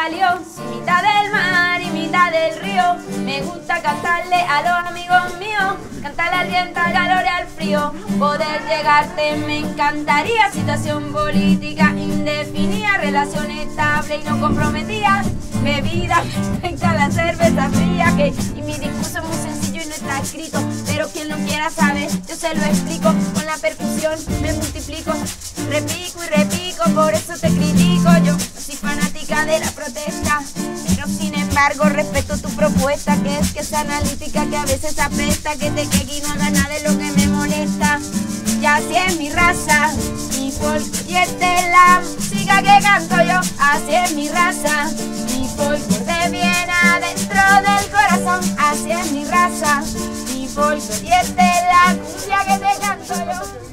salió, mitad del mar y mitad del río. Me gusta cantarle a los amigos míos, cantarle al viento, al calor y al frío. Poder llegarte me encantaría, situación política indefinida, relación estable y no comprometida. Bebida, venga la cerveza fría, que y mi discurso es muy sencillo y no está escrito, pero quien lo quiera saber, yo se lo explico. Con la percusión me multiplico, repico y repico, por eso te critico. Yo no soy fanática de la protesta, pero sin embargo respeto tu propuesta, que es analítica, que a veces apesta, que te quegue y no haga nada de lo que me molesta. Ya así es mi raza, mi folk, y esta es la música que canto yo. Así es mi raza, mi folk, de bien adentro del corazón. Así es mi raza, mi folk, y esta es la cumbia que te canto yo.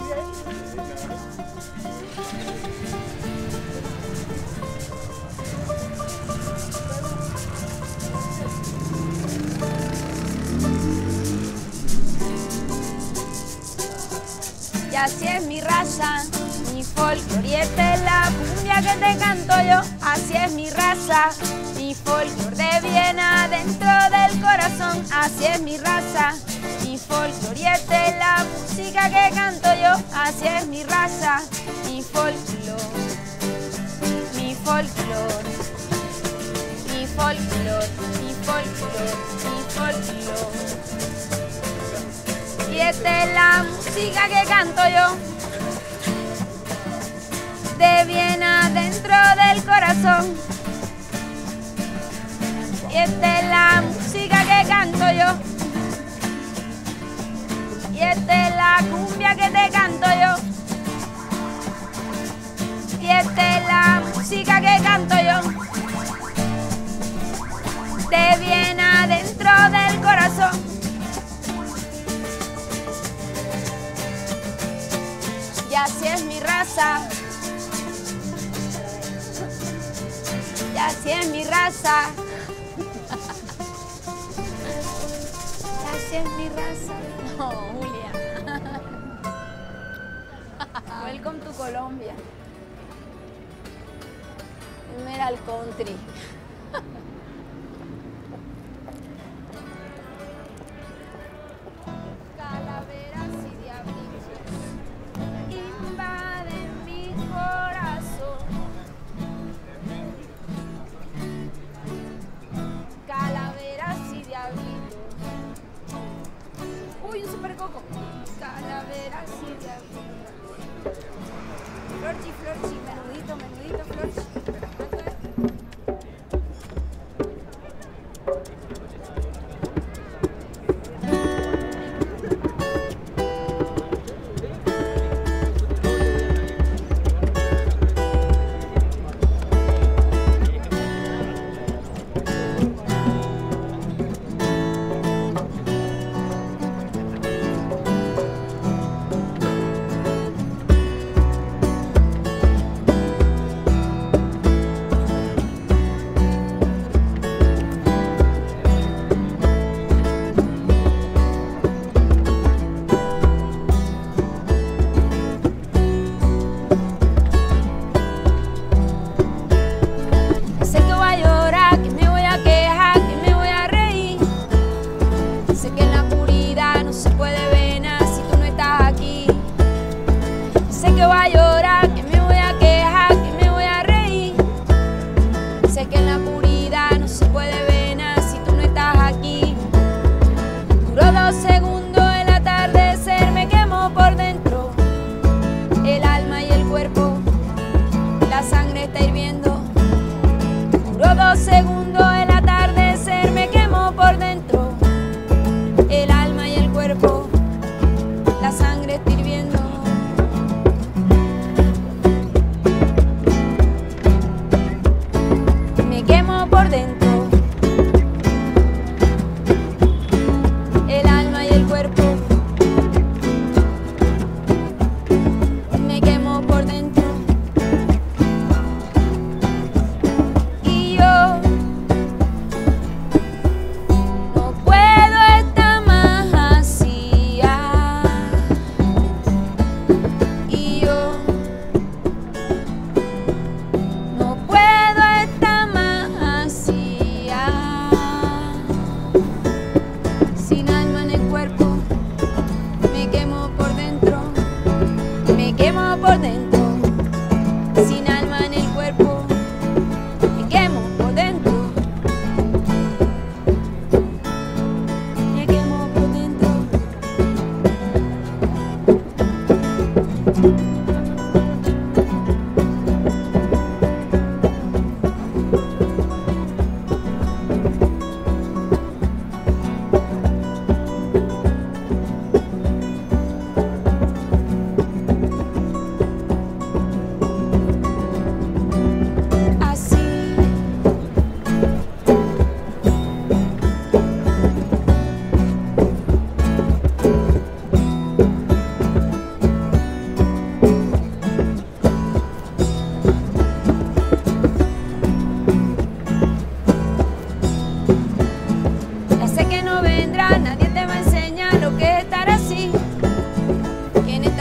Y así es mi raza, mi folclor, y esta es la cumbia que te canto yo. Así es mi raza, mi folclor, de bien adentro del corazón. Así es mi raza, mi folclor, y esta es la música que canto yo. Así es mi raza, mi folclor, mi folclor, mi folclor, mi folclor, mi folclor. Y esta es la música que canto yo, de bien adentro del corazón. Y esta es la música que canto yo, y esta es la cumbia que te canto yo. Y esta es la música que canto yo, de bien adentro del corazón. Y así es mi raza, y así es mi raza, y así es mi raza. No, Julia. Welcome to Colombia. Emerald Country. Uy, un super coco. Calaveras y diablitos. Florchi, florchi, menudito, menudito, florchi.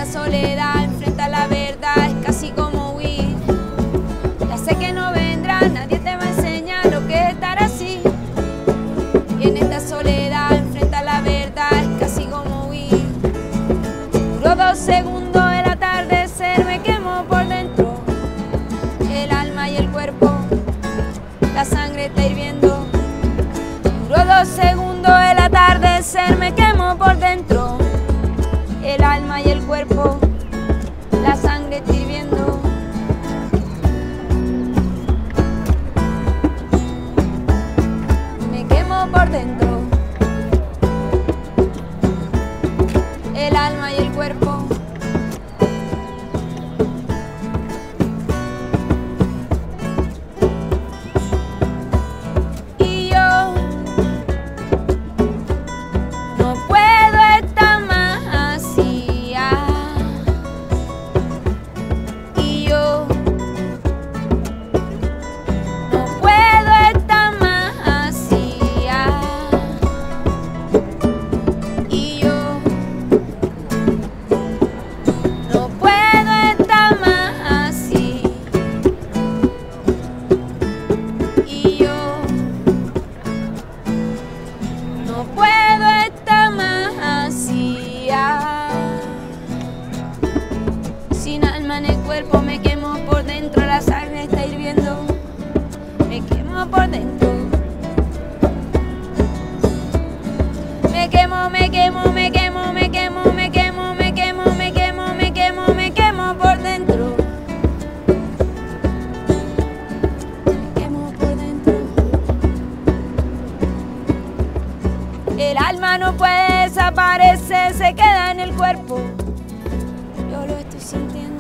soledad enfrentar la verdad es casi como huir. Ya sé que no vendrá, nadie te va a enseñar lo que es estar así. Y en esta soledad enfrentar la verdad es casi como huir. Duró 2 segundos el atardecer, me quemó por dentro el alma y el cuerpo, la sangre está hirviendo. Duró 2 segundos el atardecer, me quemó por dentro el alma y el cuerpo, la sangre está hirviendo. Me quemo por dentro el alma y el cuerpo. Y yo no puedo estar más así. Y yo no puedo estar más así. Y yo no puedo estar más así. Y yo no puedo estar más así. Sin alma en el cuerpo me quemo por dentro, la sangre está hirviendo. Me quemo por dentro. Me quemo, me quemo, me quemo, me quemo, me quemo, me quemo, me quemo, me quemo, me quemo por dentro. Me quemo por dentro. El alma no puede desaparecer, se queda en el cuerpo. Yo lo estoy sintiendo.